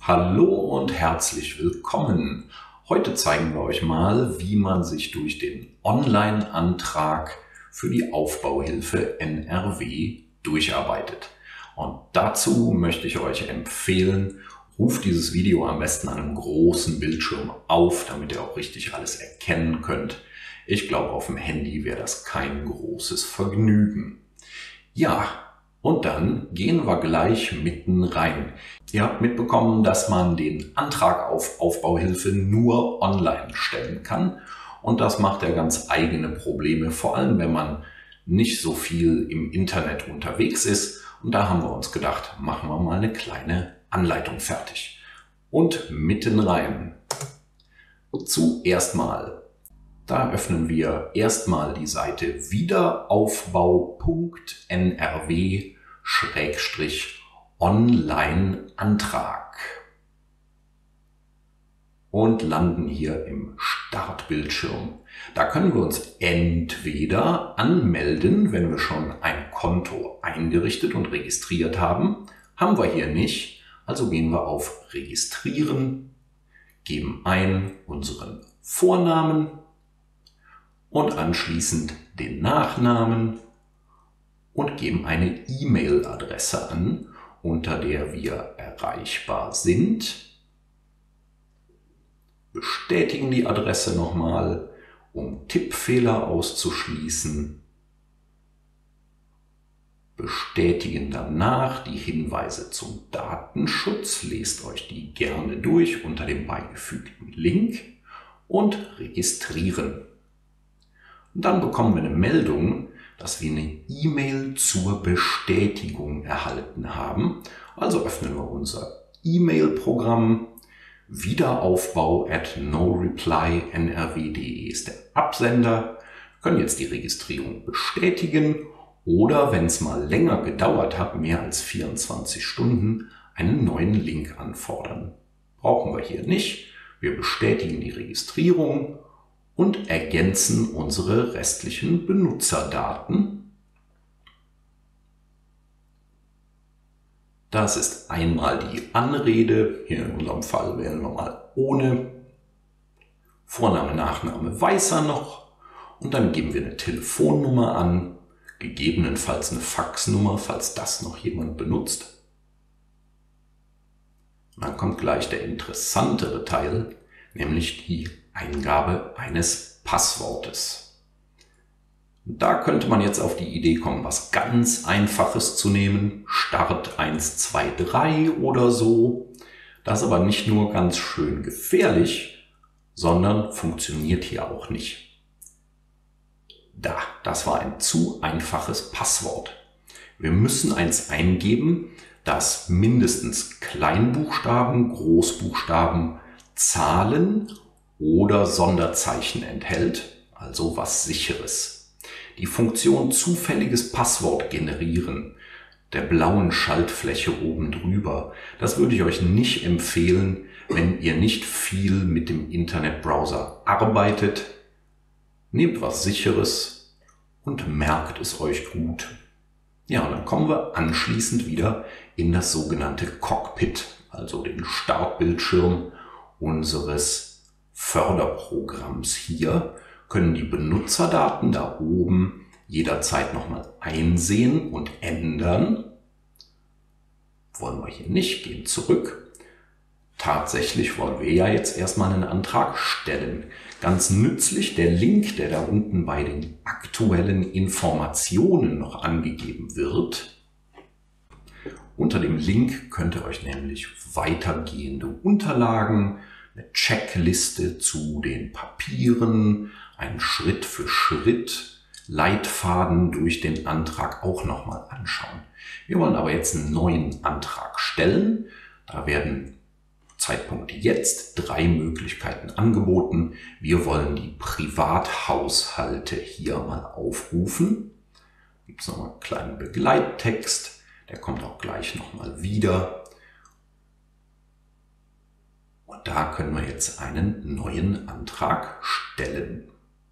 Hallo und herzlich willkommen. Heute zeigen wir euch mal, wie man sich durch den Online-Antrag für die Aufbauhilfe NRW durcharbeitet. Und dazu möchte ich euch empfehlen, ruft dieses Video am besten an einem großen Bildschirm auf, damit ihr auch richtig alles erkennen könnt. Ich glaube, auf dem Handy wäre das kein großes Vergnügen. Ja, und dann gehen wir gleich mitten rein. Ihr habt mitbekommen, dass man den Antrag auf Aufbauhilfe nur online stellen kann. Und das macht ja ganz eigene Probleme, vor allem wenn man nicht so viel im Internet unterwegs ist. Und da haben wir uns gedacht, machen wir mal eine kleine Anleitung fertig. Und mitten rein. Zuerst mal. Da öffnen wir erstmal die Seite wiederaufbau.nrw/Online-Antrag und landen hier im Startbildschirm. Da können wir uns entweder anmelden, wenn wir schon ein Konto eingerichtet und registriert haben. Haben wir hier nicht, also gehen wir auf Registrieren, geben ein unseren Vornamen und anschließend den Nachnamen und geben eine E-Mail-Adresse an, unter der wir erreichbar sind. Bestätigen die Adresse nochmal, um Tippfehler auszuschließen. Bestätigen danach die Hinweise zum Datenschutz, lest euch die gerne durch unter dem beigefügten Link und registrieren. Und dann bekommen wir eine Meldung, dass wir eine E-Mail zur Bestätigung erhalten haben. Also öffnen wir unser E-Mail-Programm. wiederaufbau@noreply.nrw.de ist der Absender. Wir können jetzt die Registrierung bestätigen oder, wenn es mal länger gedauert hat, mehr als 24 Stunden, einen neuen Link anfordern. Brauchen wir hier nicht. Wir bestätigen die Registrierung und ergänzen unsere restlichen Benutzerdaten. Das ist einmal die Anrede. Hier in unserem Fall wählen wir mal ohne. Vorname, Nachname weiß er noch. Und dann geben wir eine Telefonnummer an, gegebenenfalls eine Faxnummer, falls das noch jemand benutzt. Und dann kommt gleich der interessantere Teil, nämlich die Eingabe eines Passwortes. Da könnte man jetzt auf die Idee kommen, was ganz Einfaches zu nehmen, Start 123 oder so. Das ist aber nicht nur ganz schön gefährlich, sondern funktioniert hier auch nicht. Das war ein zu einfaches Passwort. Wir müssen eins eingeben, das mindestens Kleinbuchstaben, Großbuchstaben, Zahlen oder Sonderzeichen enthält, also was Sicheres. Die Funktion zufälliges Passwort generieren, der blauen Schaltfläche oben drüber, das würde ich euch nicht empfehlen, wenn ihr nicht viel mit dem Internetbrowser arbeitet. Nehmt was Sicheres und merkt es euch gut. Ja, und dann kommen wir anschließend wieder in das sogenannte Cockpit, also den Startbildschirm unseres Förderprogramms. Hier können die Benutzerdaten da oben jederzeit nochmal einsehen und ändern. Wollen wir hier nicht, gehen zurück. Tatsächlich wollen wir ja jetzt erstmal einen Antrag stellen. Ganz nützlich der Link, der da unten bei den aktuellen Informationen noch angegeben wird. Unter dem Link könnt ihr euch nämlich weitergehende Unterlagen, eine Checkliste zu den Papieren, einen Schritt-für-Schritt Leitfaden durch den Antrag auch nochmal anschauen. Wir wollen aber jetzt einen neuen Antrag stellen. Da werden Zeitpunkt jetzt 3 Möglichkeiten angeboten. Wir wollen die Privathaushalte hier mal aufrufen. Gibt es nochmal einen kleinen Begleittext, der kommt auch gleich nochmal wieder. Und da können wir jetzt einen neuen Antrag stellen.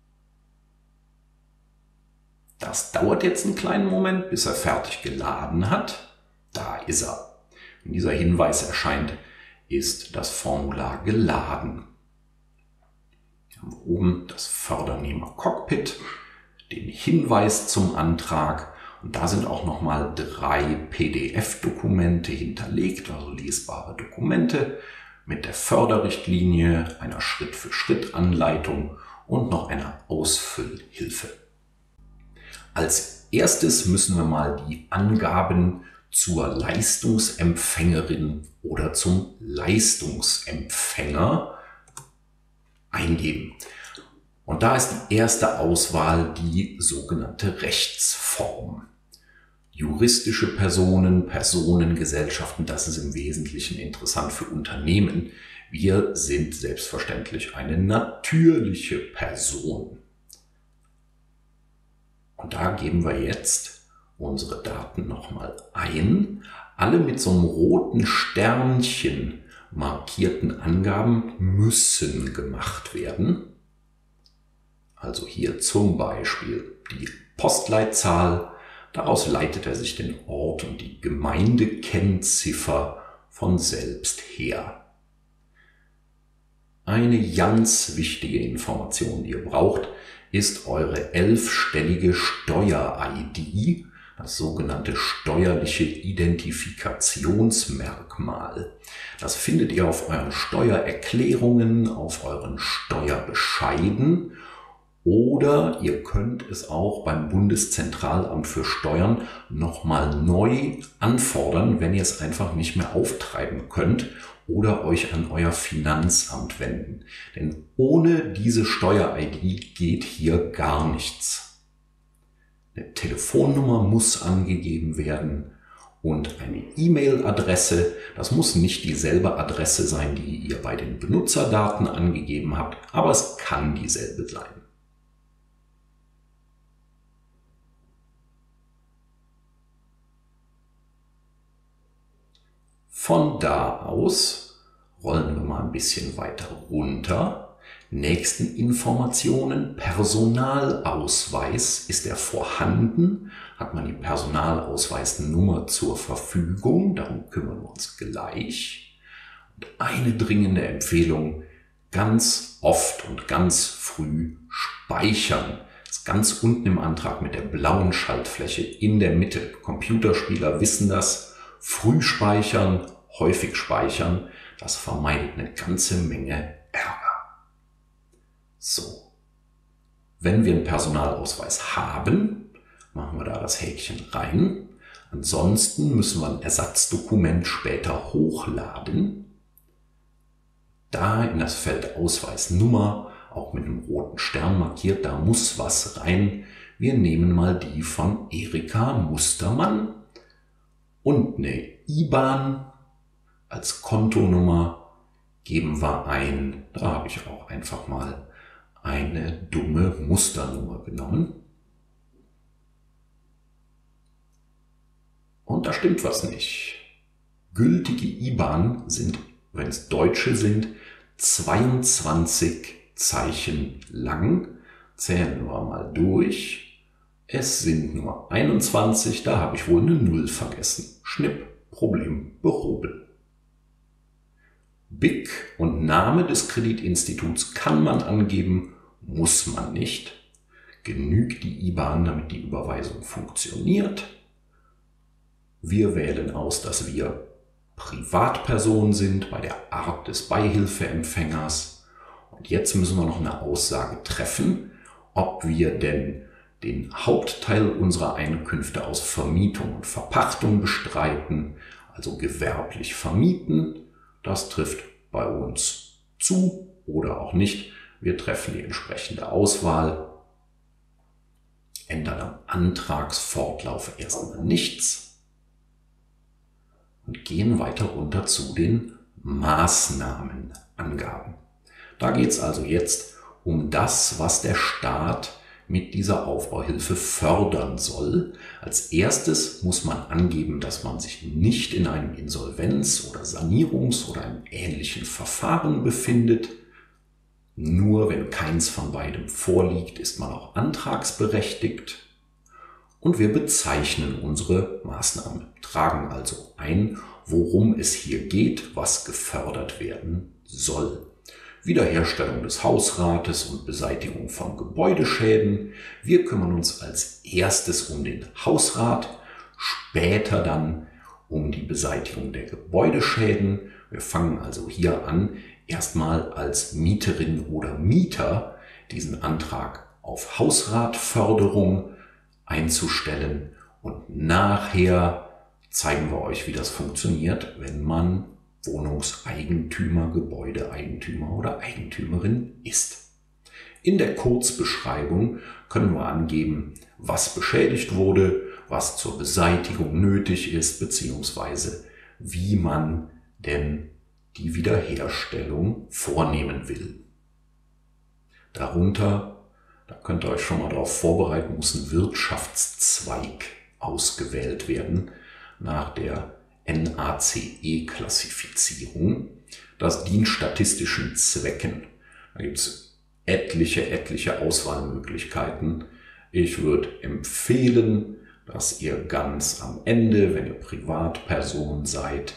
Das dauert jetzt einen kleinen Moment, bis er fertig geladen hat. Da ist er. Und dieser Hinweis erscheint ist das Formular geladen. Wir haben oben das Fördernehmer-Cockpit, den Hinweis zum Antrag und da sind auch nochmal 3 PDF-Dokumente hinterlegt, also lesbare Dokumente mit der Förderrichtlinie, einer Schritt-für-Schritt-Anleitung und noch einer Ausfüllhilfe. Als erstes müssen wir mal die Angaben zur Leistungsempfängerin oder zum Leistungsempfänger eingeben. Und da ist die erste Auswahl die sogenannte Rechtsform. Juristische Personen, Personengesellschaften, das ist im Wesentlichen interessant für Unternehmen. Wir sind selbstverständlich eine natürliche Person. Und da geben wir jetzt unsere Daten nochmal ein. Alle mit so einem roten Sternchen markierten Angaben müssen gemacht werden. Also hier zum Beispiel die Postleitzahl. Daraus leitet er sich den Ort und die Gemeindekennziffer von selbst her. Eine ganz wichtige Information, die ihr braucht, ist eure 11-stellige Steuer-ID, das sogenannte steuerliche Identifikationsmerkmal. Das findet ihr auf euren Steuererklärungen, auf euren Steuerbescheiden oder ihr könnt es auch beim Bundeszentralamt für Steuern nochmal neu anfordern, wenn ihr es einfach nicht mehr auftreiben könnt oder euch an euer Finanzamt wenden. Denn ohne diese Steuer-ID geht hier gar nichts. Eine Telefonnummer muss angegeben werden und eine E-Mail-Adresse. Das muss nicht dieselbe Adresse sein, die ihr bei den Benutzerdaten angegeben habt, aber es kann dieselbe sein. Von da aus rollen wir mal ein bisschen weiter runter. Nächsten Informationen. Personalausweis. Ist er vorhanden? Hat man die Personalausweisnummer zur Verfügung? Darum kümmern wir uns gleich. Und eine dringende Empfehlung. Ganz oft und ganz früh speichern. Das ist ganz unten im Antrag mit der blauen Schaltfläche in der Mitte. Computerspieler wissen das. Früh speichern, häufig speichern, das vermeidet eine ganze Menge Ärger. So, wenn wir einen Personalausweis haben, machen wir da das Häkchen rein. Ansonsten müssen wir ein Ersatzdokument später hochladen. Da in das Feld Ausweisnummer, auch mit einem roten Stern markiert, da muss was rein. Wir nehmen mal die von Erika Mustermann. Und eine IBAN als Kontonummer geben wir ein. Da habe ich auch einfach mal eine dumme Musternummer genommen. Und da stimmt was nicht. Gültige IBAN sind, wenn es deutsche sind, 22 Zeichen lang. Zählen wir mal durch. Es sind nur 21, da habe ich wohl eine 0 vergessen. Schnipp, Problem behoben. BIC und Name des Kreditinstituts kann man angeben, muss man nicht. Genügt die IBAN, damit die Überweisung funktioniert. Wir wählen aus, dass wir Privatperson sind bei der Art des Beihilfeempfängers. Und jetzt müssen wir noch eine Aussage treffen, ob wir denn den Hauptteil unserer Einkünfte aus Vermietung und Verpachtung bestreiten, also gewerblich vermieten. Das trifft bei uns zu oder auch nicht. Wir treffen die entsprechende Auswahl, ändern am Antragsfortlauf erstmal nichts und gehen weiter runter zu den Maßnahmenangaben. Da geht es also jetzt um das, was der Staat mit dieser Aufbauhilfe fördern soll. Als erstes muss man angeben, dass man sich nicht in einem Insolvenz- oder Sanierungs- oder einem ähnlichen Verfahren befindet. Nur wenn keins von beidem vorliegt, ist man auch antragsberechtigt. und wir bezeichnen unsere Maßnahmen, tragen also ein, worum es hier geht, was gefördert werden soll. Wiederherstellung des Hausrates und Beseitigung von Gebäudeschäden. Wir kümmern uns als erstes um den Hausrat, später dann um die Beseitigung der Gebäudeschäden. Wir fangen also hier an, erstmal als Mieterin oder Mieter diesen Antrag auf Hausratförderung einzustellen und nachher zeigen wir euch, wie das funktioniert, wenn man Wohnungseigentümer, Gebäudeeigentümer oder Eigentümerin ist. In der Kurzbeschreibung können wir angeben, was beschädigt wurde, was zur Beseitigung nötig ist, beziehungsweise wie man denn die Wiederherstellung vornehmen will. Darunter, da könnt ihr euch schon mal darauf vorbereiten, muss ein Wirtschaftszweig ausgewählt werden nach der NACE-Klassifizierung. Das dient statistischen Zwecken. Da gibt es etliche Auswahlmöglichkeiten. Ich würde empfehlen, dass ihr ganz am Ende, wenn ihr Privatperson seid,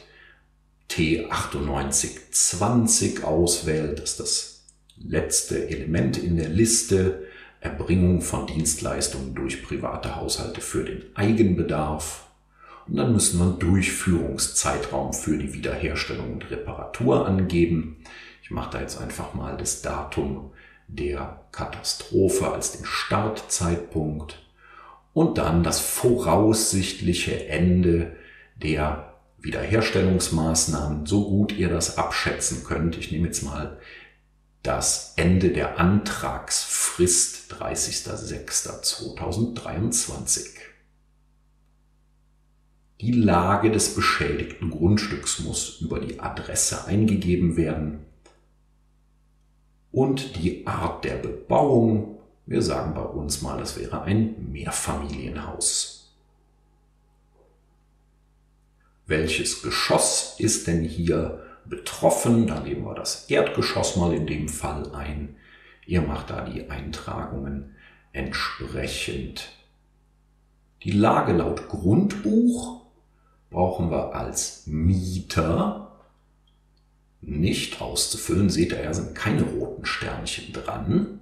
T9820 auswählt. Das ist das letzte Element in der Liste. Erbringung von Dienstleistungen durch private Haushalte für den Eigenbedarf. Und dann müssen wir einen Durchführungszeitraum für die Wiederherstellung und Reparatur angeben. Ich mache da jetzt einfach mal das Datum der Katastrophe als den Startzeitpunkt und dann das voraussichtliche Ende der Wiederherstellungsmaßnahmen, so gut ihr das abschätzen könnt. Ich nehme jetzt mal das Ende der Antragsfrist 30.06.2023. Die Lage des beschädigten Grundstücks muss über die Adresse eingegeben werden und die Art der Bebauung. Wir sagen bei uns mal, das wäre ein Mehrfamilienhaus. Welches Geschoss ist denn hier betroffen? Da geben wir das Erdgeschoss mal in dem Fall ein. Ihr macht da die Eintragungen entsprechend. Die Lage laut Grundbuch brauchen wir als Mieter nicht auszufüllen. Seht ihr, da sind keine roten Sternchen dran.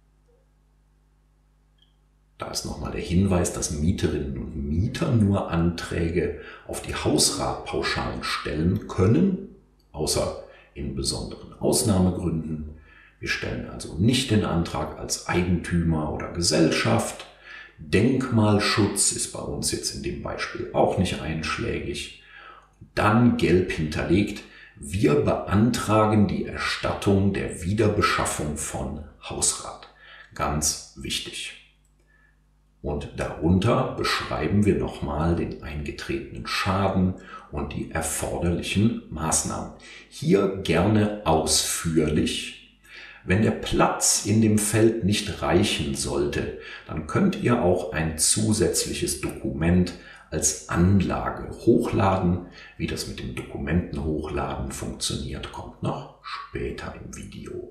Da ist nochmal der Hinweis, dass Mieterinnen und Mieter nur Anträge auf die Hausratpauschalen stellen können, außer in besonderen Ausnahmegründen. Wir stellen also nicht den Antrag als Eigentümer oder Gesellschaft. Denkmalschutz ist bei uns jetzt in dem Beispiel auch nicht einschlägig. Dann gelb hinterlegt, wir beantragen die Erstattung der Wiederbeschaffung von Hausrat. Ganz wichtig. Und darunter beschreiben wir nochmal den eingetretenen Schaden und die erforderlichen Maßnahmen. Hier gerne ausführlich. Wenn der Platz in dem Feld nicht reichen sollte, dann könnt ihr auch ein zusätzliches Dokument als Anlage hochladen. Wie das mit dem Dokumenten hochladen funktioniert, kommt noch später im Video.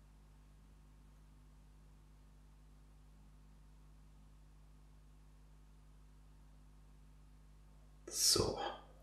So,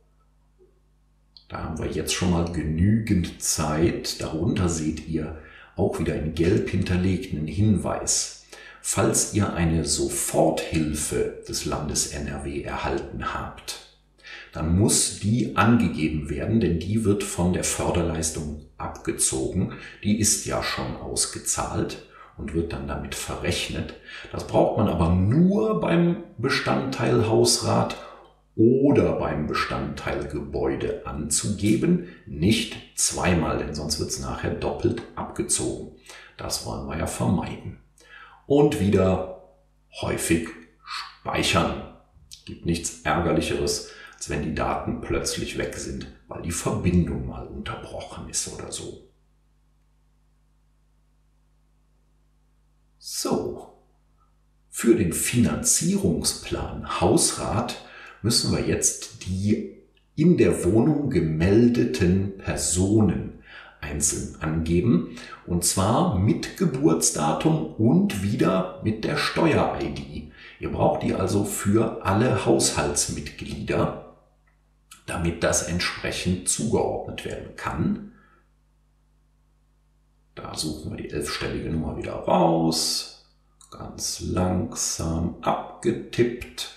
da haben wir jetzt schon mal genügend Zeit. Darunter seht ihr auch wieder in gelb hinterlegten Hinweis. Falls ihr eine Soforthilfe des Landes NRW erhalten habt, dann muss die angegeben werden, denn die wird von der Förderleistung abgezogen. Die ist ja schon ausgezahlt und wird dann damit verrechnet. Das braucht man aber nur beim Bestandteil Hausrat oder beim Bestandteil Gebäude anzugeben, nicht zweimal, denn sonst wird es nachher doppelt abgezogen. Das wollen wir ja vermeiden. Und wieder häufig speichern. Gibt nichts Ärgerlicheres, als wenn die Daten plötzlich weg sind, weil die Verbindung mal unterbrochen ist oder so. So, für den Finanzierungsplan Hausrat müssen wir jetzt die in der Wohnung gemeldeten Personen einzeln angeben, und zwar mit Geburtsdatum und wieder mit der Steuer-ID. Ihr braucht die also für alle Haushaltsmitglieder, damit das entsprechend zugeordnet werden kann. Da suchen wir die 11-stellige Nummer wieder raus, ganz langsam abgetippt.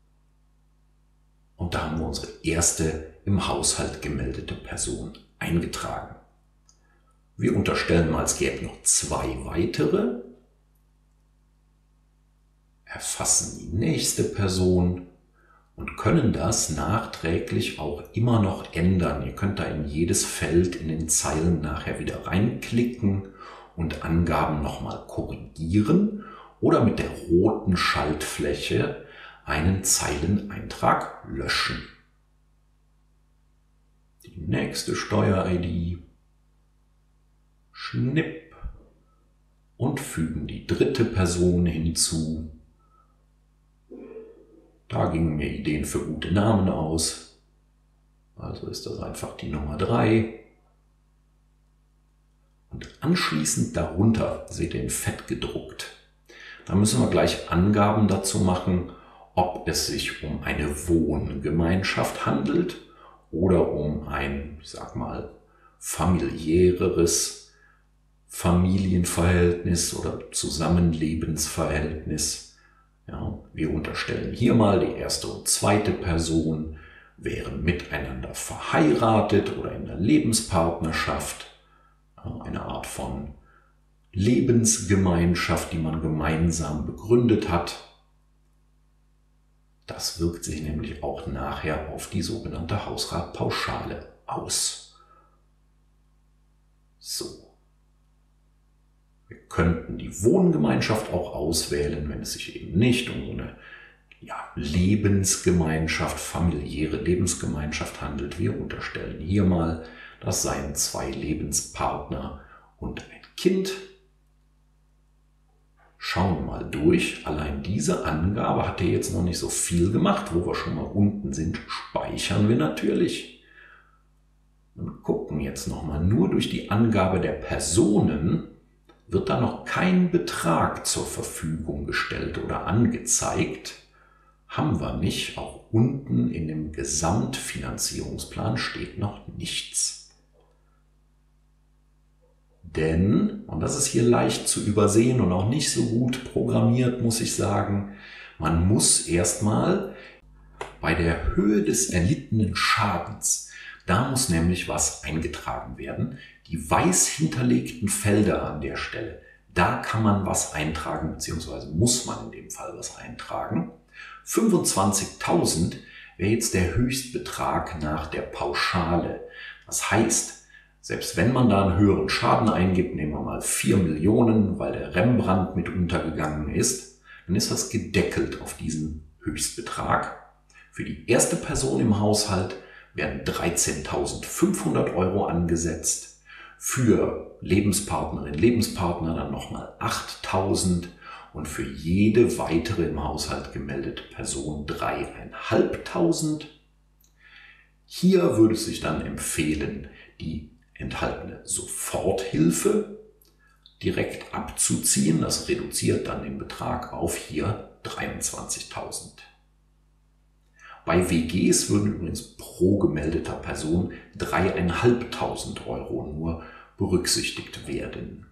Und da haben wir unsere erste im Haushalt gemeldete Person eingetragen. Wir unterstellen mal, es gäbe noch 2 weitere, erfassen die nächste Person und können das nachträglich auch immer noch ändern. Ihr könnt da in jedes Feld in den Zeilen nachher wieder reinklicken und Angaben nochmal korrigieren oder mit der roten Schaltfläche einen Zeileneintrag löschen. Die nächste Steuer-ID, Schnipp, und fügen die dritte Person hinzu. Da gingen mir Ideen für gute Namen aus. Also ist das einfach die Nummer 3. Und anschließend darunter, seht ihr in Fett gedruckt, da müssen wir gleich Angaben dazu machen, ob es sich um eine Wohngemeinschaft handelt oder um ein, ich sag mal, familiäreres Familienverhältnis oder Zusammenlebensverhältnis. Ja, wir unterstellen hier mal, die erste und zweite Person wären miteinander verheiratet oder in der Lebenspartnerschaft. Ja, eine Art von Lebensgemeinschaft, die man gemeinsam begründet hat. Das wirkt sich nämlich auch nachher auf die sogenannte Hausratpauschale aus. So. Wir könnten die Wohngemeinschaft auch auswählen, wenn es sich eben nicht um so eine Lebensgemeinschaft, familiäre Lebensgemeinschaft handelt. Wir unterstellen hier mal, das seien 2 Lebenspartner und ein Kind. Schauen wir mal durch. Allein diese Angabe hat ja jetzt noch nicht so viel gemacht. Wo wir schon mal unten sind, speichern wir natürlich. Und gucken jetzt nochmal, nur durch die Angabe der Personen wird da noch kein Betrag zur Verfügung gestellt oder angezeigt. Haben wir nicht. Auch unten in dem Gesamtfinanzierungsplan steht noch nichts. Denn, und das ist hier leicht zu übersehen und auch nicht so gut programmiert, muss ich sagen, man muss erstmal bei der Höhe des erlittenen Schadens, da muss nämlich was eingetragen werden. Die weiß hinterlegten Felder an der Stelle, da kann man was eintragen, beziehungsweise muss man in dem Fall was eintragen. 25.000 wäre jetzt der Höchstbetrag nach der Pauschale. Das heißt, selbst wenn man da einen höheren Schaden eingibt, nehmen wir mal 4 Millionen, weil der Rembrandt mit untergegangen ist, dann ist das gedeckelt auf diesen Höchstbetrag. Für die erste Person im Haushalt werden 13.500 € angesetzt. Für Lebenspartnerin, Lebenspartner dann nochmal 8.000 und für jede weitere im Haushalt gemeldete Person 3.500. Hier würde es sich dann empfehlen, die enthaltene Soforthilfe direkt abzuziehen. Das reduziert dann den Betrag auf hier 23.000. Bei WGs würden übrigens pro gemeldeter Person 3.500 € nur berücksichtigt werden.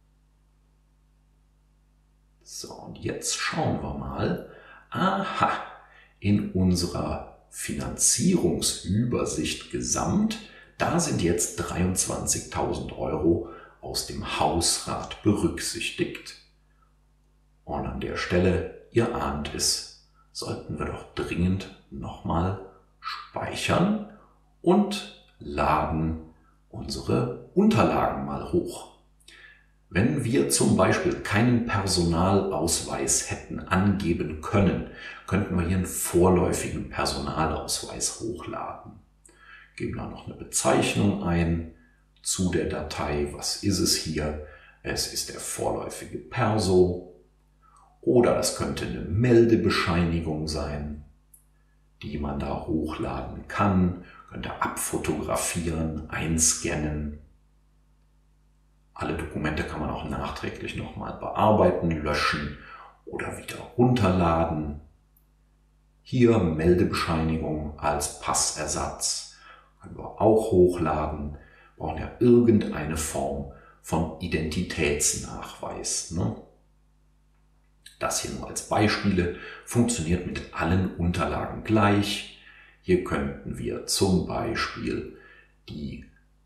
So, und jetzt schauen wir mal. Aha, in unserer Finanzierungsübersicht gesamt, da sind jetzt 23.000 € aus dem Hausrat berücksichtigt. Und an der Stelle, ihr ahnt es, sollten wir doch dringend nochmal speichern und laden unsere Unterlagen mal hoch. Wenn wir zum Beispiel keinen Personalausweis hätten angeben können, könnten wir hier einen vorläufigen Personalausweis hochladen. Geben da noch eine Bezeichnung ein zu der Datei. Was ist es hier? Es ist der vorläufige Perso. Oder es könnte eine Meldebescheinigung sein, die man da hochladen kann. Könnte abfotografieren, einscannen. Alle Dokumente kann man auch nachträglich nochmal bearbeiten, löschen oder wieder runterladen. Hier Meldebescheinigung als Passersatz. Können wir auch hochladen. Wir brauchen ja irgendeine Form von Identitätsnachweis. Ne? Das hier nur als Beispiele, funktioniert mit allen Unterlagen gleich. Hier könnten wir zum Beispiel die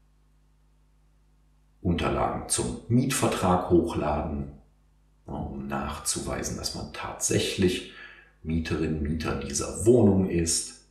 Unterlagen zum Mietvertrag hochladen, um nachzuweisen, dass man tatsächlich Mieterin, Mieter dieser Wohnung ist.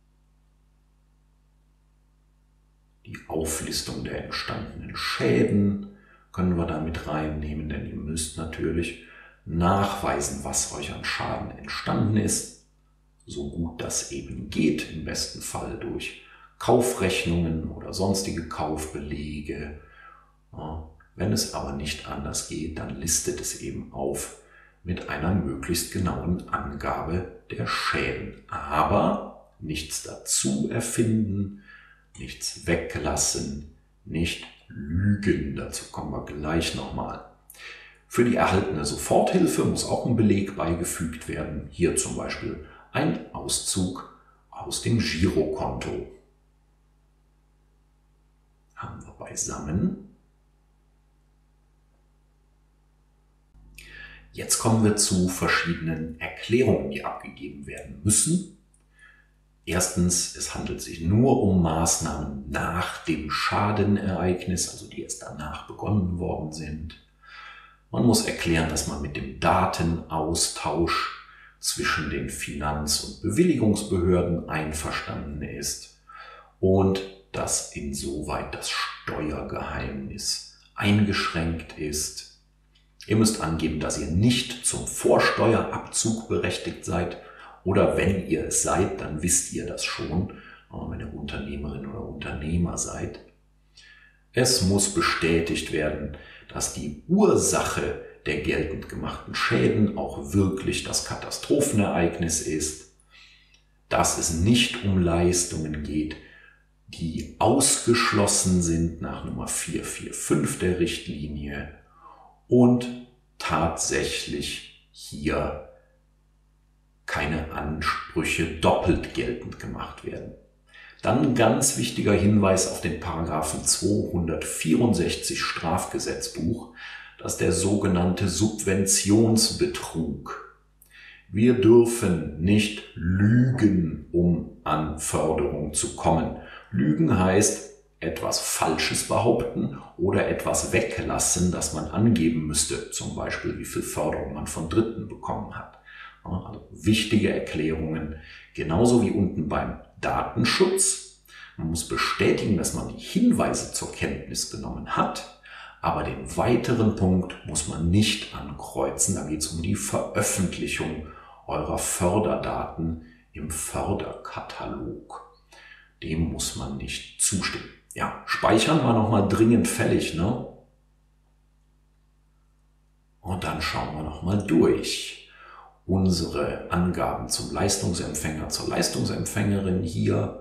Die Auflistung der entstandenen Schäden können wir da mit reinnehmen, denn ihr müsst natürlich nachweisen, was euch an Schaden entstanden ist, so gut das eben geht, im besten Fall durch Kaufrechnungen oder sonstige Kaufbelege. Wenn es aber nicht anders geht, dann listet es eben auf mit einer möglichst genauen Angabe der Schäden. Aber nichts dazu erfinden, nichts weglassen, nicht lügen. Dazu kommen wir gleich nochmal. Für die erhaltene Soforthilfe muss auch ein Beleg beigefügt werden. Hier zum Beispiel ein Auszug aus dem Girokonto. Haben wir beisammen. Jetzt kommen wir zu verschiedenen Erklärungen, die abgegeben werden müssen. Erstens, es handelt sich nur um Maßnahmen nach dem Schadenereignis, also die erst danach begonnen worden sind. Man muss erklären, dass man mit dem Datenaustausch zwischen den Finanz- und Bewilligungsbehörden einverstanden ist und dass insoweit das Steuergeheimnis eingeschränkt ist. Ihr müsst angeben, dass ihr nicht zum Vorsteuerabzug berechtigt seid oder wenn ihr es seid, dann wisst ihr das schon, wenn ihr Unternehmerin oder Unternehmer seid. Es muss bestätigt werden, dass die Ursache der geltend gemachten Schäden auch wirklich das Katastrophenereignis ist, dass es nicht um Leistungen geht, die ausgeschlossen sind nach Nummer 445 der Richtlinie und tatsächlich hier keine Ansprüche doppelt geltend gemacht werden. Dann ein ganz wichtiger Hinweis auf den Paragraphen 264 Strafgesetzbuch, das ist der sogenannte Subventionsbetrug. Wir dürfen nicht lügen, um an Förderung zu kommen. Lügen heißt etwas Falsches behaupten oder etwas weglassen, das man angeben müsste, zum Beispiel wie viel Förderung man von Dritten bekommen hat. Also wichtige Erklärungen, genauso wie unten beim Datenschutz. Man muss bestätigen, dass man die Hinweise zur Kenntnis genommen hat, aber den weiteren Punkt muss man nicht ankreuzen. Da geht es um die Veröffentlichung eurer Förderdaten im Förderkatalog. Dem muss man nicht zustimmen. Ja, speichern war nochmal dringend fällig, ne? Und dann schauen wir nochmal durch. Unsere Angaben zum Leistungsempfänger, zur Leistungsempfängerin hier.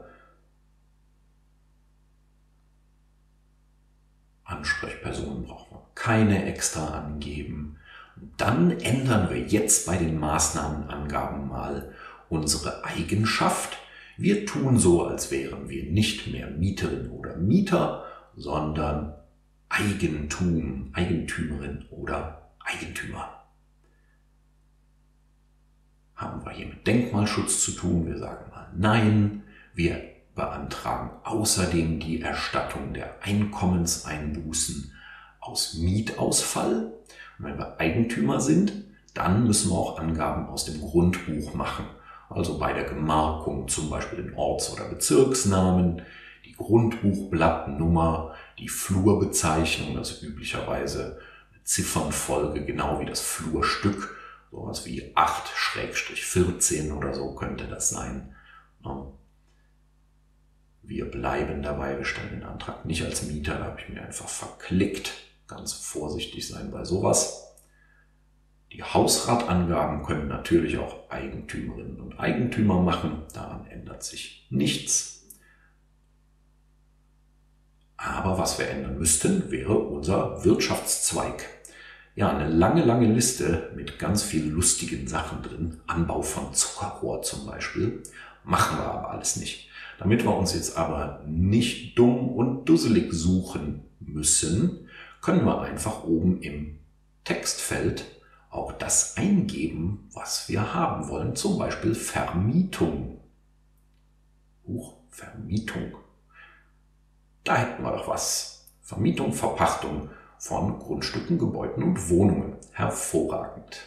Ansprechpersonen brauchen wir keine extra angeben. Und dann ändern wir jetzt bei den Maßnahmenangaben mal unsere Eigenschaft. Wir tun so, als wären wir nicht mehr Mieterin oder Mieter, sondern Eigentum, Eigentümerin oder Eigentümer. Haben wir hier mit Denkmalschutz zu tun? Wir sagen mal nein. Wir beantragen außerdem die Erstattung der Einkommenseinbußen aus Mietausfall. Und wenn wir Eigentümer sind, dann müssen wir auch Angaben aus dem Grundbuch machen. Also bei der Gemarkung zum Beispiel den Orts- oder Bezirksnamen, die Grundbuchblattnummer, die Flurbezeichnung, das ist üblicherweise eine Ziffernfolge, genau wie das Flurstück, sowas wie 8/14 oder so könnte das sein. Wir bleiben dabei, wir stellen den Antrag nicht als Mieter, da habe ich mir einfach verklickt. Ganz vorsichtig sein bei sowas. Die Hausratangaben können natürlich auch Eigentümerinnen und Eigentümer machen, daran ändert sich nichts. Aber was wir ändern müssten, wäre unser Wirtschaftszweig. Ja, eine lange, lange Liste mit ganz vielen lustigen Sachen drin. Anbau von Zuckerrohr zum Beispiel. Machen wir aber alles nicht. Damit wir uns jetzt aber nicht dumm und dusselig suchen müssen, können wir einfach oben im Textfeld auch das eingeben, was wir haben wollen. Zum Beispiel Vermietung. Vermietung. Da hätten wir doch was. Vermietung, Verpachtung von Grundstücken, Gebäuden und Wohnungen. Hervorragend.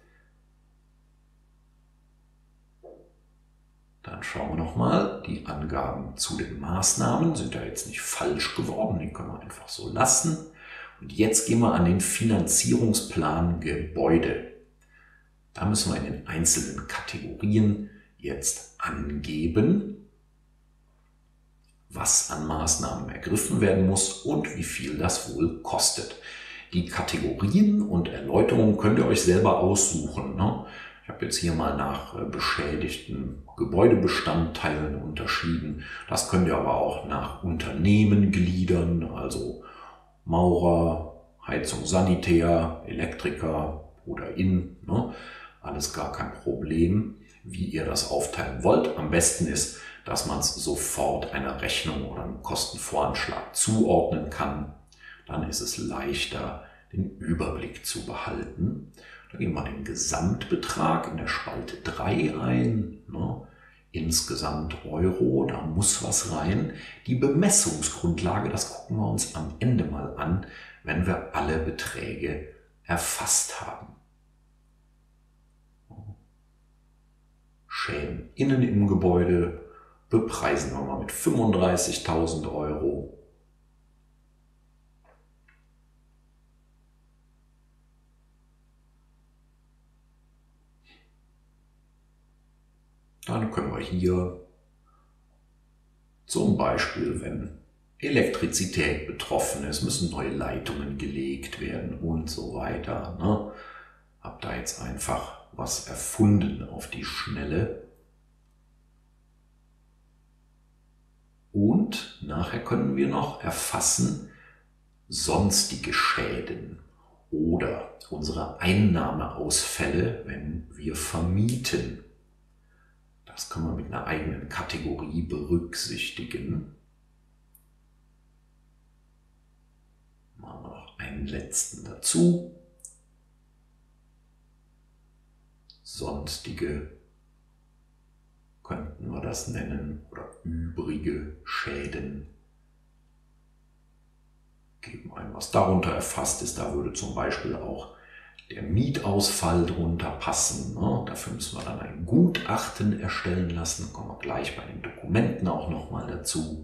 Dann schauen wir nochmal. Die Angaben zu den Maßnahmen sind ja jetzt nicht falsch geworden. Die können wir einfach so lassen. Und jetzt gehen wir an den Finanzierungsplan Gebäude. Da müssen wir in den einzelnen Kategorien jetzt angeben, was an Maßnahmen ergriffen werden muss und wie viel das wohl kostet. Die Kategorien und Erläuterungen könnt ihr euch selber aussuchen, ne? Ich habe jetzt hier mal nach beschädigten Gebäudebestandteilen unterschieden. Das könnt ihr aber auch nach Unternehmen gliedern, also Maurer, Heizung, Sanitär, Elektriker oder ne? Alles gar kein Problem, wie ihr das aufteilen wollt. Am besten ist, dass man es sofort einer Rechnung oder einem Kostenvoranschlag zuordnen kann. Dann ist es leichter, den Überblick zu behalten. Da geben wir den Gesamtbetrag in der Spalte 3 ein. Ne? Insgesamt Euro, da muss was rein. Die Bemessungsgrundlage, das gucken wir uns am Ende mal an, wenn wir alle Beträge erfasst haben. Schäden innen im Gebäude bepreisen wir mal mit 35.000 Euro. Dann können wir hier zum Beispiel, wenn Elektrizität betroffen ist, müssen neue Leitungen gelegt werden und so weiter. Ne? Hab da jetzt einfach was erfunden auf die Schnelle. Und nachher können wir noch erfassen sonstige Schäden oder unsere Einnahmeausfälle, wenn wir vermieten. Das können wir mit einer eigenen Kategorie berücksichtigen. Machen wir noch einen letzten dazu. Sonstige könnten wir das nennen oder übrige Schäden. Geben ein, was darunter erfasst ist. Da würde zum Beispiel auch der Mietausfall drunter passen. Ne? Dafür müssen wir dann ein Gutachten erstellen lassen. Da kommen wir gleich bei den Dokumenten auch nochmal dazu.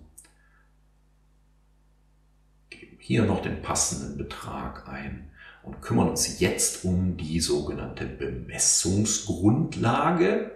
Geben hier noch den passenden Betrag ein und kümmern uns jetzt um die sogenannte Bemessungsgrundlage.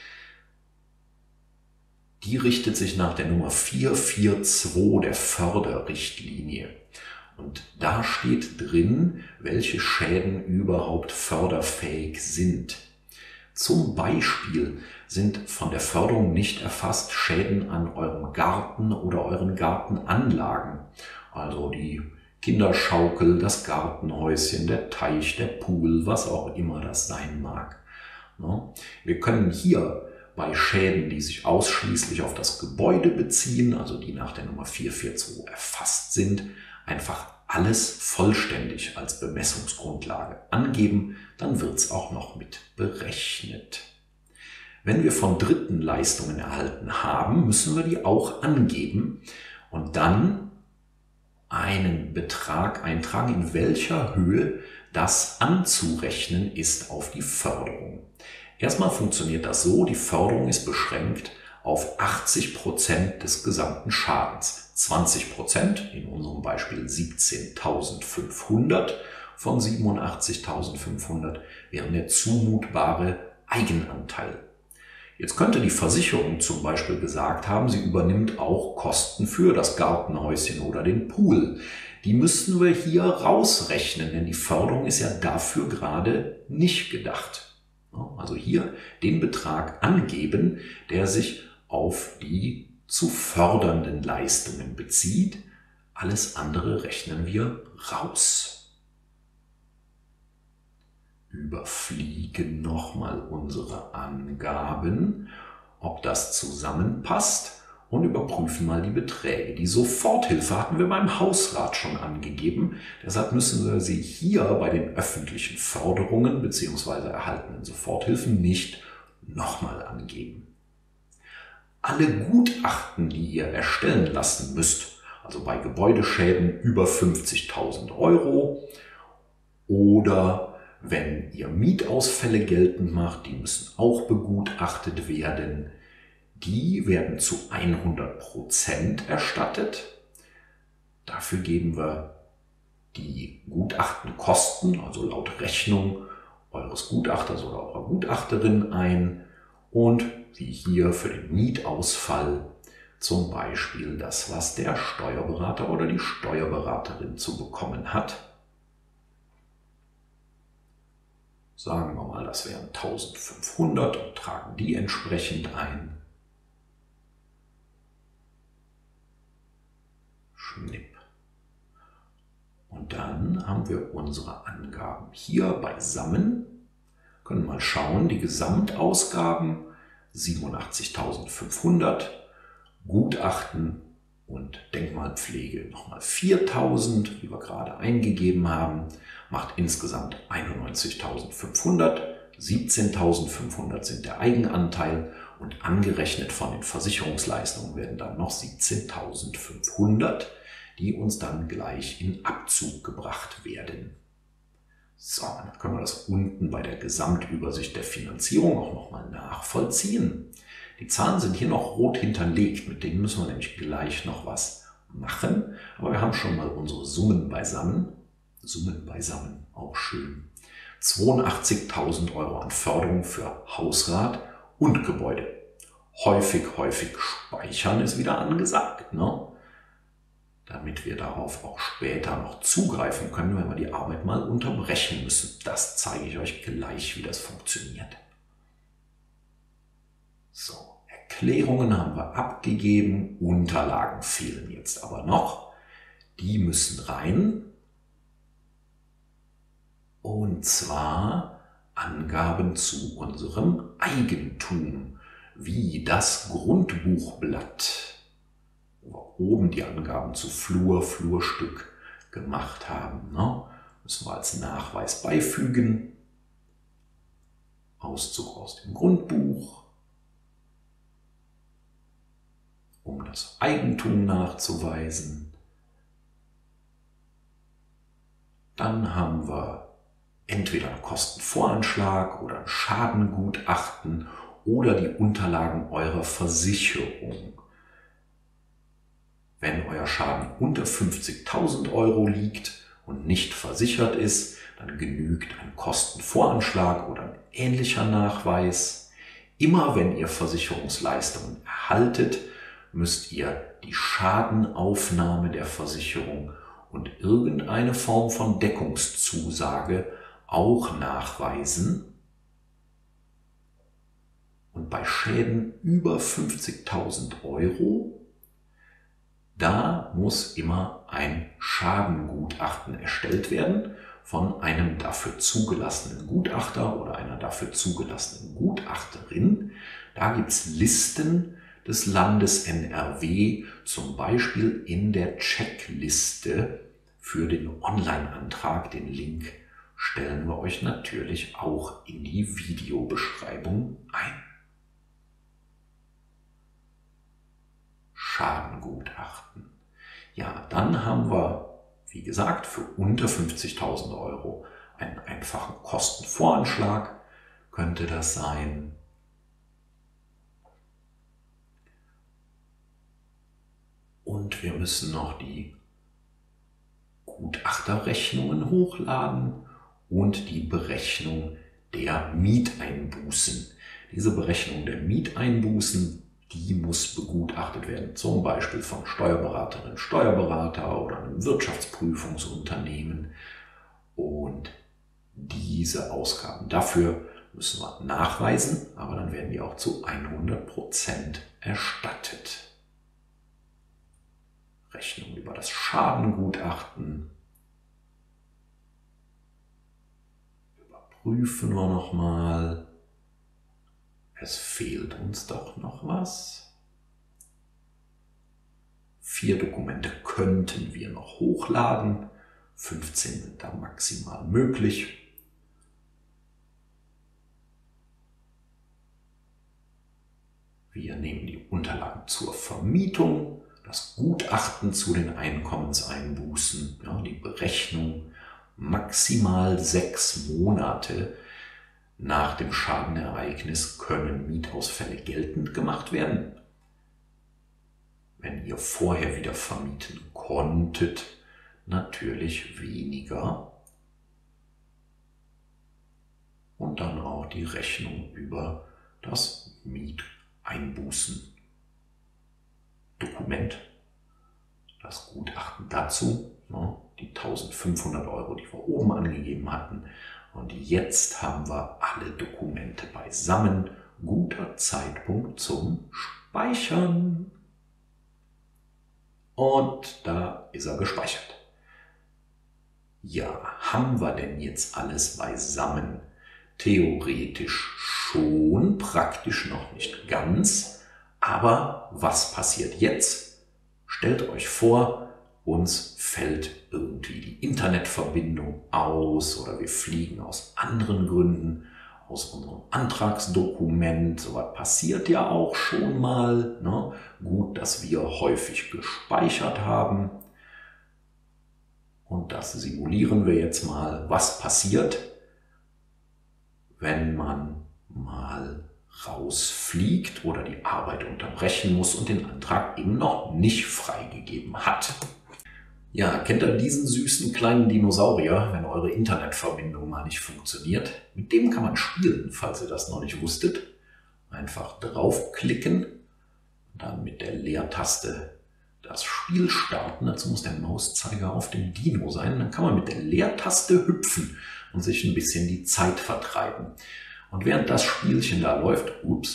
Die richtet sich nach der Nummer 442 der Förderrichtlinie. Und da steht drin, welche Schäden überhaupt förderfähig sind. Zum Beispiel sind von der Förderung nicht erfasst Schäden an eurem Garten oder euren Gartenanlagen. Also die Kinderschaukel, das Gartenhäuschen, der Teich, der Pool, was auch immer das sein mag. Wir können hier bei Schäden, die sich ausschließlich auf das Gebäude beziehen, also die nach der Nummer 442 erfasst sind, einfach alles vollständig als Bemessungsgrundlage angeben, dann wird es auch noch mit berechnet. Wenn wir von Dritten Leistungen erhalten haben, müssen wir die auch angeben und dann einen Betrag eintragen, in welcher Höhe das anzurechnen ist auf die Förderung. Erstmal funktioniert das so, die Förderung ist beschränkt auf 80% des gesamten Schadens. 20%, in unserem Beispiel 17.500 von 87.500, wären der zumutbare Eigenanteil. Jetzt könnte die Versicherung zum Beispiel gesagt haben, sie übernimmt auch Kosten für das Gartenhäuschen oder den Pool. Die müssten wir hier rausrechnen, denn die Förderung ist ja dafür gerade nicht gedacht. Also hier den Betrag angeben, der sich auf die zu fördernden Leistungen bezieht. Alles andere rechnen wir raus. überfliegen nochmal unsere Angaben, ob das zusammenpasst und überprüfen mal die Beträge. Die Soforthilfe hatten wir beim Hausrat schon angegeben, deshalb müssen wir sie hier bei den öffentlichen Förderungen bzw. erhaltenen Soforthilfen nicht nochmal angeben. Alle Gutachten, die ihr erstellen lassen müsst, also bei Gebäudeschäden über 50.000 € oder wenn ihr Mietausfälle geltend macht, die müssen auch begutachtet werden. Die werden zu 100% erstattet. Dafür geben wir die Gutachtenkosten, also laut Rechnung eures Gutachters oder eurer Gutachterin ein und wie hier für den Mietausfall zum Beispiel das, was der Steuerberater oder die Steuerberaterin zu bekommen hat. Sagen wir mal, das wären 1.500 und tragen die entsprechend ein. Schnipp. Und dann haben wir unsere Angaben hier beisammen. Können mal schauen, die Gesamtausgaben 87.500, Gutachten und Denkmalpflege nochmal 4.000, wie wir gerade eingegeben haben, macht insgesamt 91.500, 17.500 sind der Eigenanteil und angerechnet von den Versicherungsleistungen werden dann noch 17.500, die uns dann gleich in Abzug gebracht werden. So, dann können wir das unten bei der Gesamtübersicht der Finanzierung auch nochmal nachvollziehen. Die Zahlen sind hier noch rot hinterlegt, mit denen müssen wir nämlich gleich noch was machen. Aber wir haben schon mal unsere Summen beisammen. Summen beisammen, auch schön. 82.000 € an Förderung für Hausrat und Gebäude. Häufig speichern ist wieder angesagt, ne? Damit wir darauf auch später noch zugreifen können, wenn wir die Arbeit mal unterbrechen müssen. Das zeige ich euch gleich, wie das funktioniert. So, Erklärungen haben wir abgegeben, Unterlagen fehlen jetzt aber noch. Die müssen rein. Und zwar Angaben zu unserem Eigentum, wie das Grundbuchblatt, wo wir oben die Angaben zu Flur, Flurstück gemacht haben. Ne? Müssen wir als Nachweis beifügen. Auszug aus dem Grundbuch, um das Eigentum nachzuweisen. Dann haben wir entweder einen Kostenvoranschlag oder ein Schadengutachten oder die Unterlagen eurer Versicherung. Wenn euer Schaden unter 50.000 € liegt und nicht versichert ist, dann genügt ein Kostenvoranschlag oder ein ähnlicher Nachweis. Immer wenn ihr Versicherungsleistungen erhaltet, müsst ihr die Schadenaufnahme der Versicherung und irgendeine Form von Deckungszusage auch nachweisen. Und bei Schäden über 50.000 €, da muss immer ein Schadengutachten erstellt werden von einem dafür zugelassenen Gutachter oder einer dafür zugelassenen Gutachterin. Da gibt es Listen des Landes NRW, zum Beispiel in der Checkliste für den Online-Antrag. Den Link stellen wir euch natürlich auch in die Videobeschreibung ein. Schadengutachten. Ja, dann haben wir, wie gesagt, für unter 50.000 € einen einfachen Kostenvoranschlag, könnte das sein. Und wir müssen noch die Gutachterrechnungen hochladen und die Berechnung der Mieteinbußen. Diese Berechnung der Mieteinbußen, die muss begutachtet werden, zum Beispiel von Steuerberaterinnen, Steuerberater oder einem Wirtschaftsprüfungsunternehmen. Und diese Ausgaben dafür müssen wir nachweisen, aber dann werden die auch zu 100% erstattet. Rechnung über das Schadengutachten. Prüfen wir nochmal. Es fehlt uns doch noch was. 4 Dokumente könnten wir noch hochladen. 15 sind da maximal möglich. Wir nehmen die Unterlagen zur Vermietung, das Gutachten zu den Einkommenseinbußen, ja, die Berechnung. Maximal 6 Monate nach dem Schadenereignis können Mietausfälle geltend gemacht werden. Wenn ihr vorher wieder vermieten konntet, natürlich weniger. Und dann auch die Rechnung über das Mieteinbußen-Dokument. Das Gutachten dazu, die 1.500 €, die wir oben angegeben hatten. Und jetzt haben wir alle Dokumente beisammen. Guter Zeitpunkt zum Speichern. Und da ist er gespeichert. Ja, haben wir denn jetzt alles beisammen? Theoretisch schon, praktisch noch nicht ganz. Aber was passiert jetzt? Stellt euch vor, uns fällt irgendwie die Internetverbindung aus oder wir fliegen aus anderen Gründen aus unserem Antragsdokument. So was passiert ja auch schon mal. Ne? Gut, dass wir häufig gespeichert haben. Und das simulieren wir jetzt mal, was passiert, wenn man mal rausfliegt oder die Arbeit unterbrechen muss und den Antrag eben noch nicht freigegeben hat. Ja, kennt ihr diesen süßen kleinen Dinosaurier, wenn eure Internetverbindung mal nicht funktioniert? Mit dem kann man spielen, falls ihr das noch nicht wusstet. Einfach draufklicken, dann mit der Leertaste das Spiel starten. Dazu muss der Mauszeiger auf dem Dino sein. Dann kann man mit der Leertaste hüpfen und sich ein bisschen die Zeit vertreiben. Und während das Spielchen da läuft,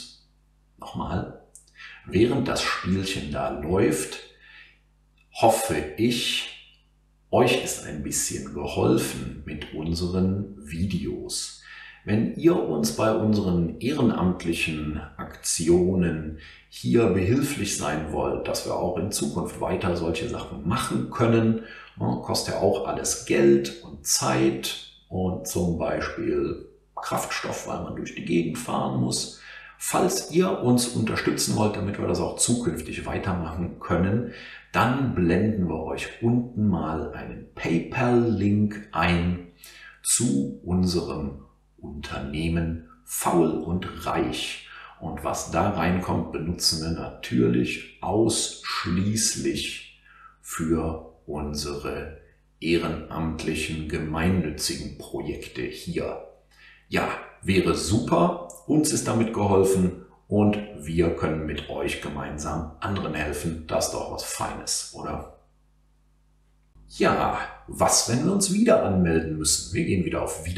während das Spielchen da läuft, hoffe ich, euch ist ein bisschen geholfen mit unseren Videos. Wenn ihr uns bei unseren ehrenamtlichen Aktionen hier behilflich sein wollt, dass wir auch in Zukunft weiter solche Sachen machen können, kostet ja auch alles Geld und Zeit und zum Beispiel Kraftstoff, weil man durch die Gegend fahren muss. Falls ihr uns unterstützen wollt, damit wir das auch zukünftig weitermachen können, dann blenden wir euch unten mal einen PayPal-Link ein zu unserem Unternehmen Faul und Reich. Und was da reinkommt, benutzen wir natürlich ausschließlich für unsere ehrenamtlichen, gemeinnützigen Projekte hier. Ja, wäre super, uns ist damit geholfen und wir können mit euch gemeinsam anderen helfen. Das ist doch was Feines, oder? Ja, was, wenn wir uns wieder anmelden müssen? Wir gehen wieder auf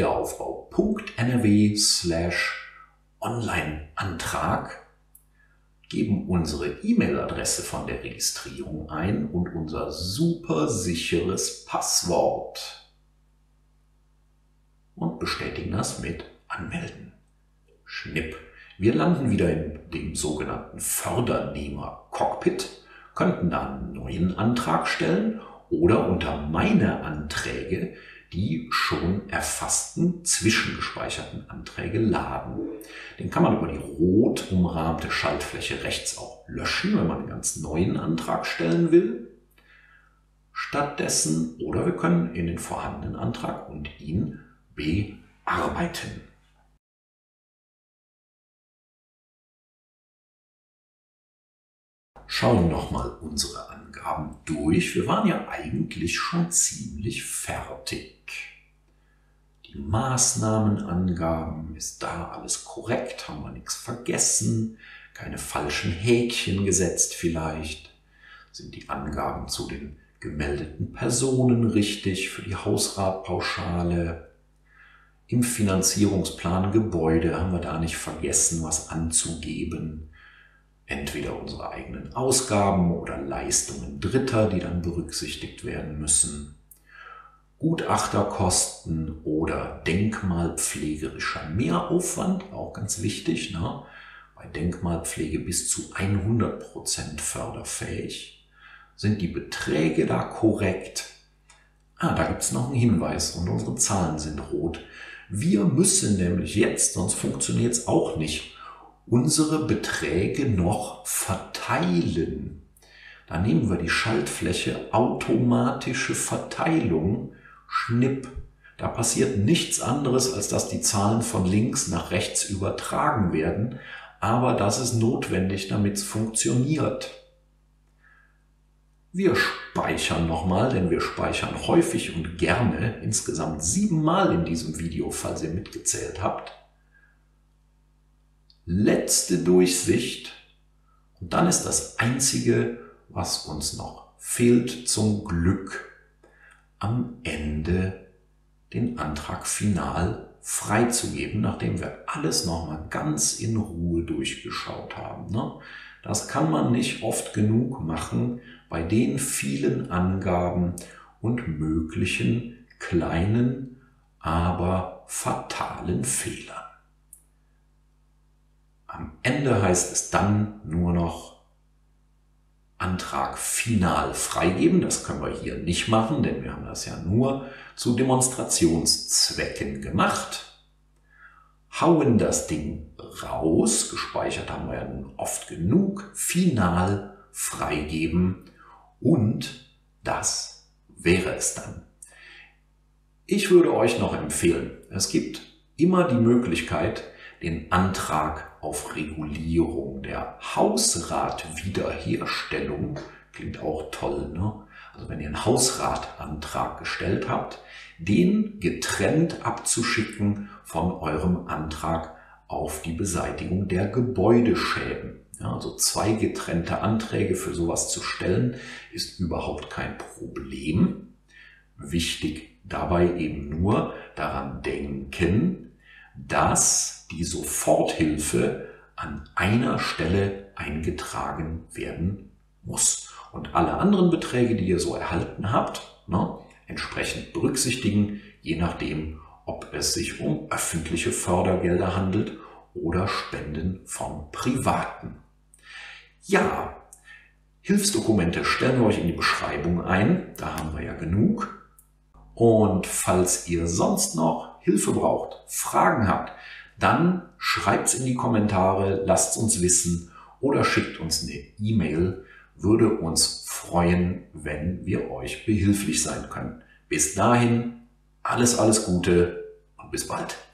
wiederaufbau.nrw/Onlineantrag, geben unsere E-Mail-Adresse von der Registrierung ein und unser super sicheres Passwort und bestätigen das mit Anmelden. Schnipp. Wir landen wieder in dem sogenannten Fördernehmer-Cockpit, könnten da einen neuen Antrag stellen oder unter meine Anträge die schon erfassten zwischengespeicherten Anträge laden. Den kann man über die rot umrahmte Schaltfläche rechts auch löschen, wenn man einen ganz neuen Antrag stellen will. Stattdessen, oder wir können in den vorhandenen Antrag und ihn bearbeiten. Schauen nochmal unsere Angaben durch. Wir waren ja eigentlich schon ziemlich fertig. Die Maßnahmenangaben, ist da alles korrekt? Haben wir nichts vergessen? Keine falschen Häkchen gesetzt vielleicht? Sind die Angaben zu den gemeldeten Personen richtig für die Hausratpauschale? Im Finanzierungsplan Gebäude haben wir da nicht vergessen, was anzugeben. Entweder unsere eigenen Ausgaben oder Leistungen Dritter, die dann berücksichtigt werden müssen. Gutachterkosten oder denkmalpflegerischer Mehraufwand, auch ganz wichtig, ne? Bei Denkmalpflege bis zu 100% förderfähig. Sind die Beträge da korrekt? Da gibt es noch einen Hinweis und unsere Zahlen sind rot. Wir müssen nämlich jetzt, sonst funktioniert es auch nicht, unsere Beträge noch verteilen. Da nehmen wir die Schaltfläche automatische Verteilung, Schnipp. Da passiert nichts anderes, als dass die Zahlen von links nach rechts übertragen werden, aber das ist notwendig, damit es funktioniert. Wir speichern nochmal, denn wir speichern häufig und gerne, insgesamt 7 Mal in diesem Video, falls ihr mitgezählt habt. Letzte Durchsicht und dann ist das Einzige, was uns noch fehlt, zum Glück am Ende den Antrag final freizugeben, nachdem wir alles nochmal ganz in Ruhe durchgeschaut haben. Das kann man nicht oft genug machen bei den vielen Angaben und möglichen kleinen, aber fatalen Fehlern. Am Ende heißt es dann nur noch Antrag final freigeben. Das können wir hier nicht machen, denn wir haben das ja nur zu Demonstrationszwecken gemacht. Hauen das Ding raus, gespeichert haben wir ja nun oft genug, final freigeben und das wäre es dann. Ich würde euch noch empfehlen, es gibt immer die Möglichkeit, den Antrag auf Regulierung der Hausratwiederherstellung, klingt auch toll, ne? Also wenn ihr einen Hausratantrag gestellt habt, den getrennt abzuschicken von eurem Antrag auf die Beseitigung der Gebäudeschäden. Ja, also 2 getrennte Anträge für sowas zu stellen, ist überhaupt kein Problem. Wichtig dabei eben nur daran denken, dass die Soforthilfe an einer Stelle eingetragen werden muss. Und alle anderen Beträge, die ihr so erhalten habt, entsprechend berücksichtigen, je nachdem, ob es sich um öffentliche Fördergelder handelt oder Spenden von Privaten. Ja, Hilfsdokumente stellen wir euch in die Beschreibung ein, da haben wir ja genug. Und falls ihr sonst noch Hilfe braucht, Fragen habt, dann schreibt es in die Kommentare, lasst es uns wissen oder schickt uns eine E-Mail. Würde uns freuen, wenn wir euch behilflich sein können. Bis dahin, alles Gute und bis bald.